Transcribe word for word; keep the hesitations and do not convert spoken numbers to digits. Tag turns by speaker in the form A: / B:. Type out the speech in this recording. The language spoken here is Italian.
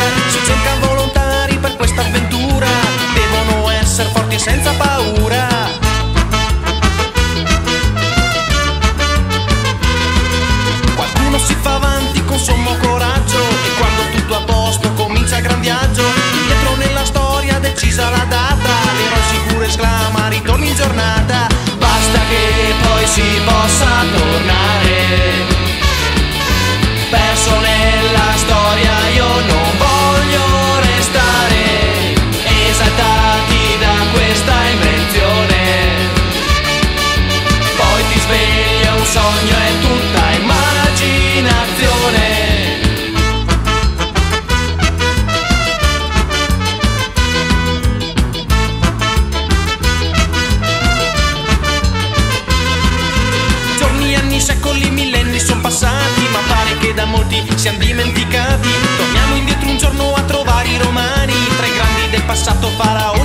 A: Si cerca volontari per questa avventura, devono essere forti e senza paura. Qualcuno si fa avanti con sommo coraggio e quando tutto è a posto comincia il gran viaggio. Dietro nella storia decisa la data, l'eroe sicuro esclama ritorni in giornata. Basta che poi si possa tornare. Perso nella storia io non voglio restare, esaltati da questa invenzione. Poi ti sveglia un sogno e tutta immaginazione. Giorni, anni, secoli, millenni sono passati, ma pare che da molti siamo dimenticati. Torniamo indietro un giorno a trovare i romani, tra i grandi del passato faraoni.